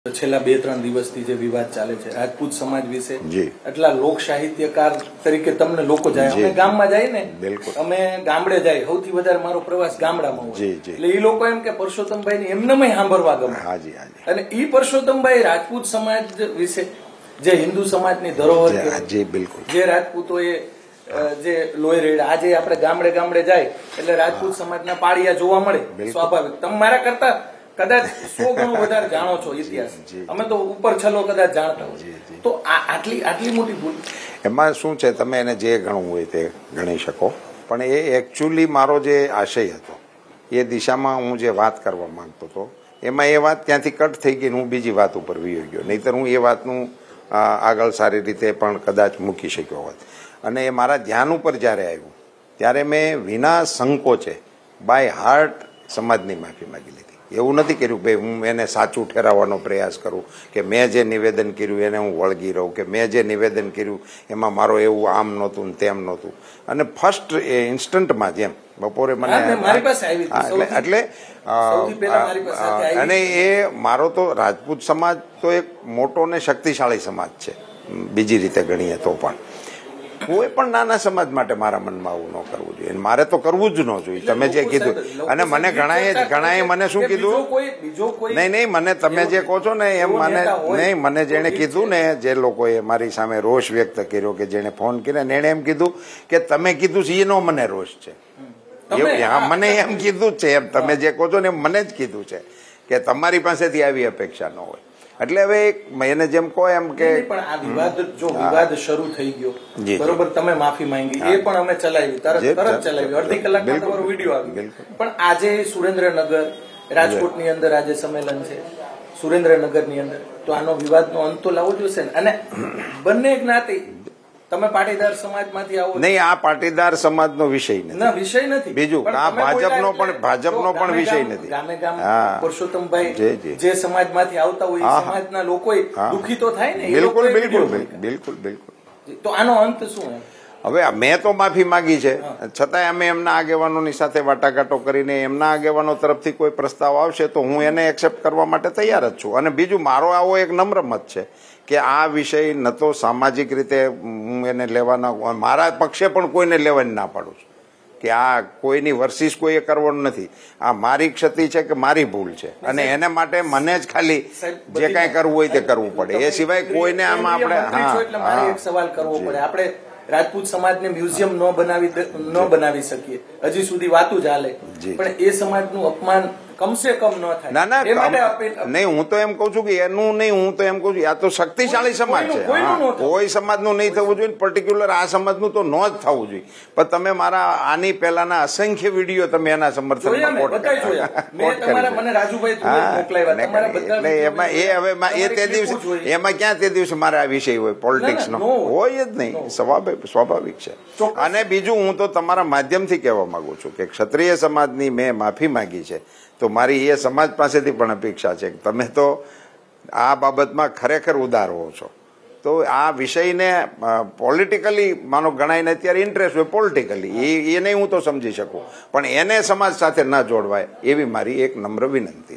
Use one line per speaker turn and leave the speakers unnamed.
છેલ્લા 2-3 દિવસથી જે વિવાદ ચાલે છે રાજપૂત સમાજ વિશે એટલા લોક સાહિત્યકાર તરીકે તમને લોકો જાય અમે ગામમાં જાય ને અમે ગામડે જાય સૌથી વધારે મારો પ્રવાસ ગામડામાં હોય એટલે એ લોકો એમ કે પરસોત્તમભાઈ ને એમને સાંભળવા ગમે અને ઈ પરસોત્તમભાઈ રાજપૂત સમાજ વિશે જે હિન્દુ સમાજની ધરોહર જે રાજપૂતોએ જે લોહી રેડ આજે આપણે ગામડે ગામડે જાય એટલે રાજપૂત સમાજના પાળિયા જોવા મળે સ્વાભાવિક તમે મારા કરતા કદાચ 100 ગણું વધારે જાણો છો ઇતિહાસ અમે તો ઉપર છલો કદાચ જાણતા હોય તો આટલી મોટી ભૂલ
એમાં શું છે તમે એને જે ગણવું હોય તે ગણી શકો પણ એ એકચ્યુઅલી મારો જે આશય હતો એ દિશામાં હું જે વાત કરવા માંગતો હતો એમાં એ વાત ત્યાંથી કટ થઈ ગઈ હું બીજી વાત ઉપર વયો ગયો નહીંતર હું એ વાતનું આગળ સારી રીતે પણ કદાચ મૂકી શક્યો હોત અને એ મારા ધ્યાન ઉપર જ્યારે આવ્યું ત્યારે મેં વિના સંકોચે બાય હાર્ટ સમાજની માફી માગી લીધી એવું નથી કર્યું ભાઈ હું એને સાચું ઠેરાવવાનો પ્રયાસ કરું કે મેં જે નિવેદન કર્યું એને હું વળગી રહું કે મેં જે નિવેદન કર્યું એમાં મારો એવું આમ નહોતું ને તેમ નહોતું અને ફર્સ્ટ ઇન્સ્ટન્ટમાં જેમ બપોરે મને એટલે અને એ મારો તો રાજપૂત સમાજ તો એક મોટો ને શક્તિશાળી સમાજ છે બીજી રીતે ગણીએ તો પણ કોઈ પણ નાના સમાજ માટે મારા મનમાં આવું ન કરવું જોઈએ મારે તો કરવું જ ન જોઈએ તમે જે કીધું અને મને ઘણાએ મને શું કીધું નહીં મને તમે જે કહો છો ને એમ મને નહીં મને જેને કીધું ને જે લોકોએ મારી સામે રોષ વ્યક્ત કર્યો કે જેને ફોન કર્યો ને એને એમ કીધું કે તમે કીધું છે એનો મને રોષ છે મને એમ કીધું જ છે એમ તમે જે કહો છો ને એમ મને જ કીધું છે કે તમારી પાસેથી આવી અપેક્ષા ન હોય એટલે હવે એને જેમ કહો એમ કે
પણ આ વિવાદ જો વિવાદ શરૂ થઈ ગયો બરોબર તમે માફી માંગી એ પણ અમે ચલાવી તરત ચલાવી અડધી કલાકમાં તમારો વિડીયો આવ્યો પણ આજે સુરેન્દ્રનગર રાજકોટની અંદર આજે સંમેલન છે સુરેન્દ્રનગરની અંદર તો આનો વિવાદનો અંત તો લાવવો જોઈશે ને અને બંને જ્ઞાતિ તમે પાટીદાર સમાજમાંથી આવો
નહીં આ પાટીદાર સમાજનો વિષય નથી
વિષય નથી
બીજું આ ભાજપનો પણ વિષય નથી
ગામે ગામ પરસોત્તમભાઈ જે સમાજમાંથી આવતા હોય એ સમાજના લોકો દુઃખી તો થાય ને
બિલકુલ
તો આનો અંત શું
હવે મેં તો માફી માંગી છે છતાંય અમે એમના આગેવાનોની સાથે વાટાઘાટો કરીને એમના આગેવાનો તરફથી કોઈ પ્રસ્તાવ આવશે તો હું એને એક્સેપ્ટ કરવા માટે તૈયાર જ છું અને બીજું મારો આવો એક નમ્ર મત છે કે આ વિષય ન તો સામાજિક રીતે હું એને લેવાના મારા પક્ષે પણ કોઈને લેવાની ના પાડું છું કે આ કોઈની વર્સિસ કોઈએ કરવાનું નથી આ મારી ક્ષતિ છે કે મારી ભૂલ છે અને એને માટે મને જ ખાલી જે કાંઈ કરવું હોય તે કરવું પડે એ સિવાય કોઈને આમાં
આપણે એક સવાલ કરવો પડે આપણે રાજપૂત સમાજને મ્યુઝિયમ ન બનાવી શકીએ હજી સુધી વાતું ચાલે પણ એ સમાજનું અપમાન કમસે કમ ન થાય
ના નહીં હું તો એમ કઉ છું કે એનું નહીં હું તો એમ કઉ છું આ તો શક્તિશાળી સમાજ છે કોઈ સમાજનું નહીં થવું જોઈએ પર્ટિક્યુલર આ સમાજનું તો ન જ થવું જોઈએ પણ તમે મારા આની પહેલાના અસંખ્ય વિડીયો તમે એના સમર્થનમાં એમાં ક્યાં તે દિવસે મારે આ વિષય હોય પોલિટિક્સ નો હોય જ નહીં સ્વાભાવિક છે અને બીજું હું તો તમારા માધ્યમથી કહેવા માંગુ છું કે ક્ષત્રિય સમાજની મેં માફી માંગી છે તો મારી એ સમાજ પાસેથી પણ અપેક્ષા છે કે તમે તો આ બાબતમાં ખરેખર ઉદાર હો છો તો આ વિષયને પોલિટિકલી માનો ગણાઈને અત્યારે ઇન્ટરેસ્ટ હોય પોલિટિકલી એને હું તો સમજી શકું પણ એને સમાજ સાથે ન જોડવાય એવી મારી એક નમ્ર વિનંતી